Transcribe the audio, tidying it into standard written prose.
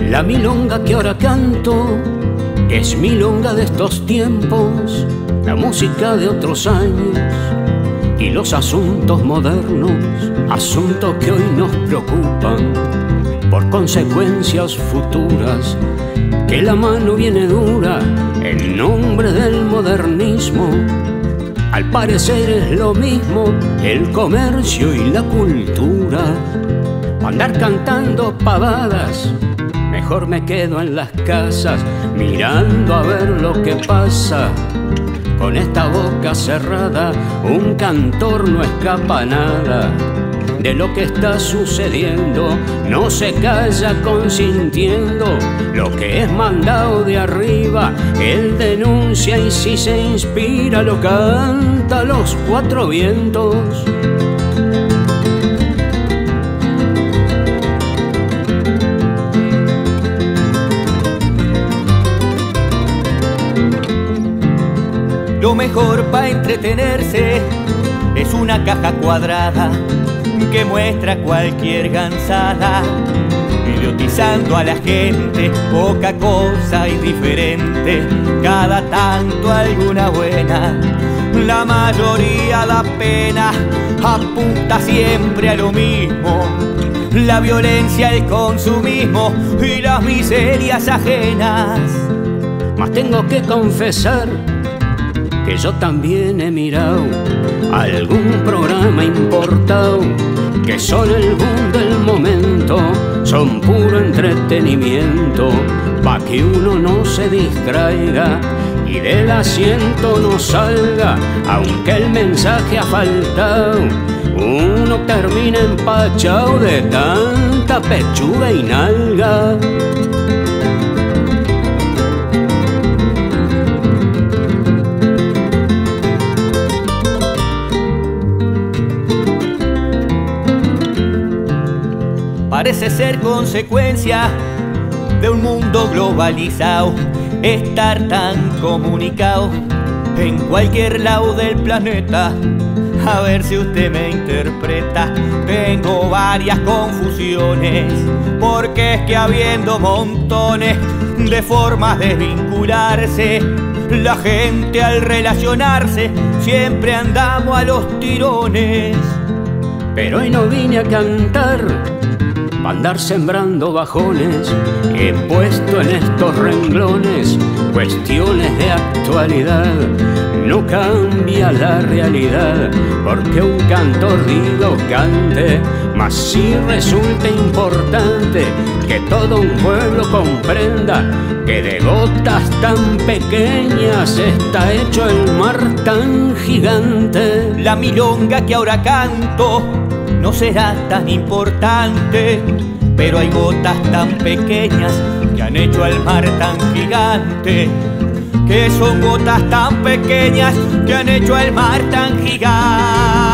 La milonga que ahora canto es milonga de estos tiempos, la música de otros años y los asuntos modernos, asuntos que hoy nos preocupan por consecuencias futuras, que la mano viene dura en nombre del modernismo. Al parecer es lo mismo el comercio y la cultura. Andar cantando pavadas, mejor me quedo en las casas mirando a ver lo que pasa. Con esta boca cerrada un cantor no escapa nada de lo que está sucediendo, no se calla consintiendo lo que es mandado de arriba. Él denuncia y si se inspira lo canta a los cuatro vientos. Lo mejor para entretenerse es una caja cuadrada que muestra cualquier gansada, idiotizando a la gente, poca cosa y diferente, cada tanto alguna buena. La mayoría da pena, apunta siempre a lo mismo: la violencia, el consumismo y las miserias ajenas. Mas tengo que confesar que yo también he mirado algún programa importado, que son el boom del momento, son puro entretenimiento, pa' que uno no se distraiga y del asiento no salga, aunque el mensaje ha faltado. Uno termina empachado de tanta pechuga y nalga. Parece ser consecuencia de un mundo globalizado, estar tan comunicado en cualquier lado del planeta. A ver si usted me interpreta, tengo varias confusiones, porque es que habiendo montones de formas de vincularse, la gente al relacionarse siempre andamos a los tirones. Pero hoy no vine a cantar pa' andar sembrando bajones, he puesto en estos renglones cuestiones de actualidad. No cambia la realidad porque un cantor digo cante, mas sí resulta importante que todo un pueblo comprenda que de gotas tan pequeñas está hecho el mar tan gigante. La milonga que ahora canto no será tan importante, pero hay gotas tan pequeñas que han hecho al mar tan gigante, que son gotas tan pequeñas que han hecho al mar tan gigante.